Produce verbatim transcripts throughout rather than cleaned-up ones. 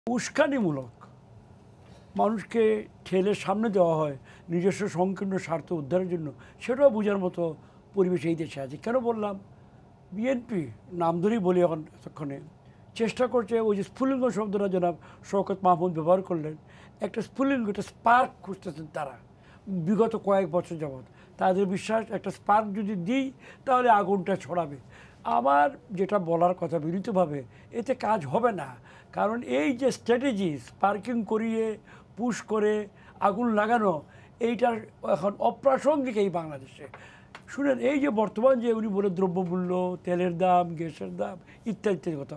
উস্কানিমূলক মানুষকে ঠেলে সামনে দেওয়া হয় নিজস্ব সংকীর্ণ স্বার্থ উদ্ধারের জন্য, সেটাও বোঝার মতো পরিবেশ এই দেশে আছে। কেন বললাম? বিএনপি নাম ধরেই বলি এখন এতক্ষণে চেষ্টা করছে ওই যে স্ফুলিঙ্গ শব্দটা জনাব শওকত মাহমুদ ব্যবহার করলেন, একটা স্ফুলিঙ্গ, একটা স্পার্ক খুঁজতেছেন তারা বিগত কয়েক বছর যাবৎ। তাদের বিশ্বাস একটা স্পার্ক যদি দিই তাহলে আগুনটা ছড়াবে। আমার যেটা বলার কথা বিনীতভাবে, এতে কাজ হবে না। কারণ এই যে স্ট্র্যাটেজি স্পার্কিং করিয়ে পুশ করে আগুন লাগানো, এইটার এখন অপ্রাসঙ্গিক এই বাংলাদেশে। শুনেন, এই যে বর্তমান যে উনি বলে দ্রব্যমূল্য, তেলের দাম, গ্যাসের দাম ইত্যাদি ইত্যাদি কথা,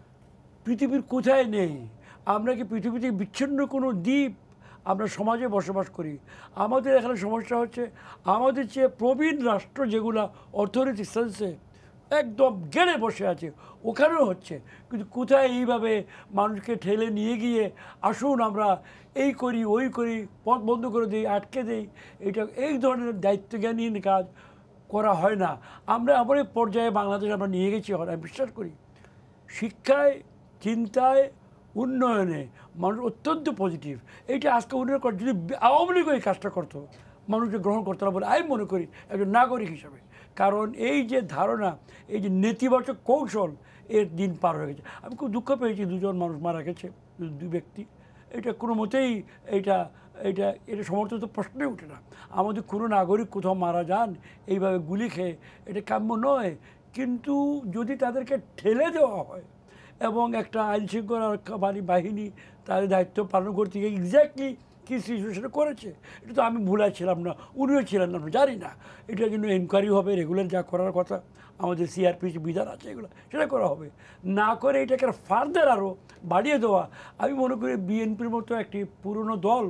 পৃথিবীর কোথায় নেই। আমরা কি পৃথিবীতে বিচ্ছিন্ন কোনো দ্বীপ? আমরা সমাজে বসবাস করি। আমাদের এখানে সমস্যা হচ্ছে আমাদের চেয়ে প্রবীণ রাষ্ট্র যেগুলো অর্থনৈতিক সেন্সে একদম গেড়ে বসে আছে, ওখানেও হচ্ছে। কিন্তু কোথায় এইভাবে মানুষকে ঠেলে নিয়ে গিয়ে আসুন আমরা এই করি ওই করি, পথ বন্ধ করে দিই, আটকে দিই, এটা এই ধরনের দায়িত্বজ্ঞানহীন কাজ করা হয় না। আমরা এমন এক পর্যায়ে বাংলাদেশ আমরা নিয়ে গেছি, আমি বিশ্বাস করি শিক্ষায়, চিন্তায়, উন্নয়নে মানুষ অত্যন্ত পজিটিভ। এইটা আজকে উন্নয়ন করে যদি আওয়ামী লীগ এই কাজটা করতো, মানুষকে গ্রহণ করতে না বলে আমি মনে করি একজন নাগরিক হিসাবে। কারণ এই যে ধারণা, এই যে নেতিবাচক কৌশল, এর দিন পার হয়ে গেছে। আমি খুব দুঃখ পেয়েছি, দুজন মানুষ মারা গেছে, দুই ব্যক্তি। এটা কোনো মতেই এইটা এটা এটা সমর্থিত প্রশ্নই ওঠে না। আমাদের কোনো নাগরিক কোথাও মারা যান এইভাবে গুলি খেয়ে, এটা কাম্য নয়। কিন্তু যদি তাদেরকে ঠেলে দেওয়া হয় এবং একটা আইনশৃঙ্খলা রক্ষাকারী বাহিনী তাদের দায়িত্ব পালন করতে গিয়ে এক্স্যাক্টলি কী সিচুয়েশনে করেছে, এটা তো আমি ভুলাই ছিলাম না, উনিও ছিলেন না, জানি না। এটার জন্য এনকোয়ারি হবে, রেগুলার যা করার কথা আমাদের সিআরপিসি বিধান আছে এগুলো, সেটা করা হবে। না করে এটাকে ফার্দার আরও বাড়িয়ে দেওয়া, আমি মনে করি বিএনপির মতো একটি পুরনো দল,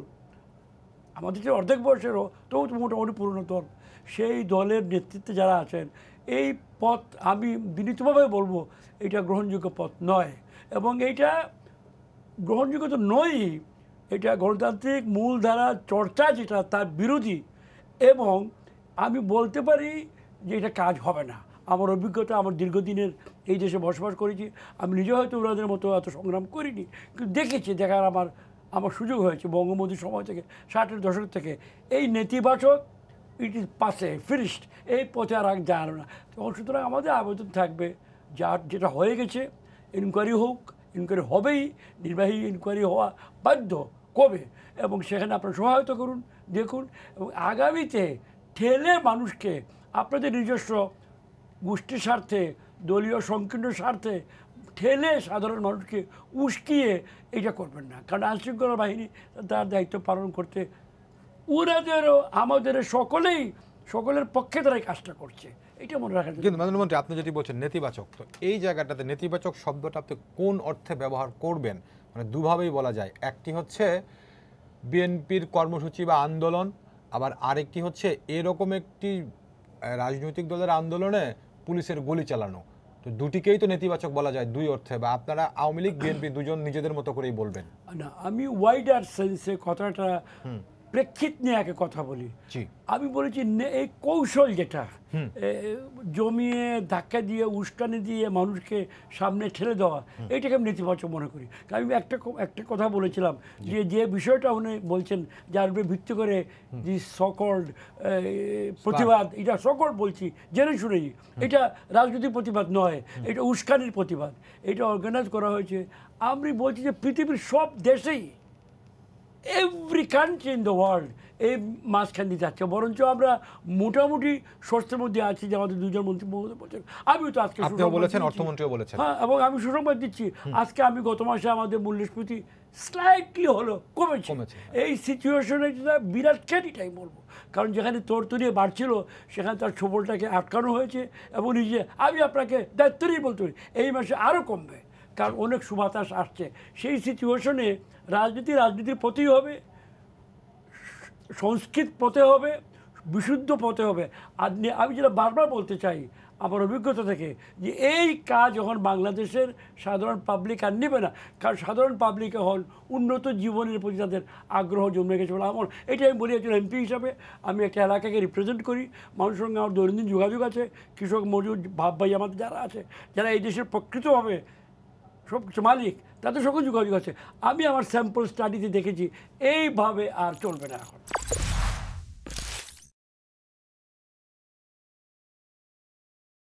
আমাদের যে অর্ধেক বয়সেরও তবু তো মোটামুটি পুরনো দল, সেই দলের নেতৃত্বে যারা আছেন, এই পথ আমি বিনীতভাবে বলবো এটা গ্রহণযোগ্য পথ নয়। এবং এইটা গ্রহণযোগ্য তো নয়ই, এটা গণতান্ত্রিক মূলধারা চর্চা যেটা তার বিরোধী। এবং আমি বলতে পারি যে এটা কাজ হবে না। আমার অভিজ্ঞতা, আমার দীর্ঘদিনের এই দেশে বসবাস করেছি, আমি নিজে হয়তো ওনাদের মতো এত সংগ্রাম করিনি, কিন্তু দেখেছি, দেখার আমার আমার সুযোগ হয়েছে বঙ্গবন্ধুর সময় থেকে, ষাটের দশক থেকে। এই নেতিবাচক ইট ইজ পাসে ফিনিশড, এই পথে আর আগে যায় না। তখন সুতরাং আমাদের আবেদন থাকবে, যার যেটা হয়ে গেছে ইনকোয়ারি হোক, ইনকোয়ারি হবেই, নির্বাহী ইনকোয়ারি হওয়া বাধ্য কবে, এবং সেখানে আপনারা সহায়তা করুন, দেখুন। এবং আগামীতে ঠেলে মানুষকে আপনাদের নিজস্ব গোষ্ঠীর স্বার্থে, দলীয় সংকীর্ণ স্বার্থে ঠেলে সাধারণ মানুষকে উস্কিয়ে এটা করবেন না। কারণ আইনশৃঙ্খলা বাহিনী তার দায়িত্ব পালন করতে ওনাদেরও আমাদের সকলেই সকলের পক্ষে তারাই কাজটা করছে, এটা মনে রাখা। কিন্তু মাননীয় আপনি যেটি বলছেন নেতিবাচক, তো এই জায়গাটাতে নেতিবাচক শব্দটা আপনি কোন অর্থে ব্যবহার করবেন? মানে দুভাবেই বলা যায়, একটি হচ্ছে বিএনপির কর্মসূচি বা আন্দোলন, আবার আরেকটি হচ্ছে এরকম একটি রাজনৈতিক দলের আন্দোলনে পুলিশের গুলি চালানো। তো দুটিকেই তো নেতিবাচক বলা যায় দুই অর্থে, বা আপনারা আওয়ামী লীগ বিএনপি দুজন নিজেদের মতো করেই বলবেন না। আমি ওয়াইডার সেন্সে কথাটা প্রেক্ষিত নিয়ে একে কথা বলি। আমি বলেছি এই কৌশল যেটা জমিয়ে ধাক্কা দিয়ে উস্কানি দিয়ে মানুষকে সামনে ঠেলে দেওয়া, এইটাকে আমি নেতিবাচক মনে করি। আমি একটা একটা কথা বলেছিলাম যে যে বিষয়টা উনি বলছেন, যার উপরে ভিত্তি করে যে সকল্ড প্রতিবাদ, এটা সকল বলছি জেনে শুনেই, এটা রাজনৈতিক প্রতিবাদ নয়, এটা উস্কানির প্রতিবাদ। এটা অর্গানাইজ করা হয়েছে। আমি বলছি যে পৃথিবীর সব দেশেই, every country in the world এই মাঝখান দিয়ে যাচ্ছে। বরঞ্চ আমরা মোটামুটি স্বস্তির মধ্যে আছি যে আমাদের দুজন মন্ত্রী মহোদয় বলছেন, আমিও তো আজকে বলেছেন, অর্থমন্ত্রীও বলেছেন। হ্যাঁ, এবং আমি সুসংবাদ দিচ্ছি, আজকে আমি গত মাসে আমাদের মূল্যস্ফীতি স্লাইটলি হলো কমেছে। এই সিচুয়েশনে যেটা বিরাট ক্রেডিটাই বলবো, কারণ যেখানে তোড়তড়িয়ে বাড়ছিল সেখানে তার সবলটাকে আটকানো হয়েছে। এবং নিজে আমি আপনাকে দায়িত্ব নিয়ে বলতে পারি এই মাসে আরও কমবে, কারণ অনেক সুবাতাস আসছে। সেই সিচুয়েশনে রাজনীতি রাজনীতির পথেই হবে, সংস্কৃত পথে হবে, বিশুদ্ধ পথে হবে। আর আমি যেটা বারবার বলতে চাই আমার অভিজ্ঞতা থেকে, যে এই কাজ যখন বাংলাদেশের সাধারণ পাবলিক আর নেবে না, কারণ সাধারণ পাবলিক এখন উন্নত জীবনের প্রতি তাদের আগ্রহ জমে গেছে বলে আমার, এটা আমি বলি একজন এমপি হিসাবে। আমি একটা এলাকাকে রিপ্রেজেন্ট করি, মানুষের সঙ্গে আমার দৈনন্দিন যোগাযোগ আছে, কৃষক মজুর ভাব ভাই আমাদের যারা আছে, যারা এই দেশের প্রকৃতভাবে সব কিছু মালিক, তাদের সকল যোগাযোগ আছে। আমি আমার স্যাম্পল স্টাডিতে দেখেছি এইভাবে আর চলবে না এখন।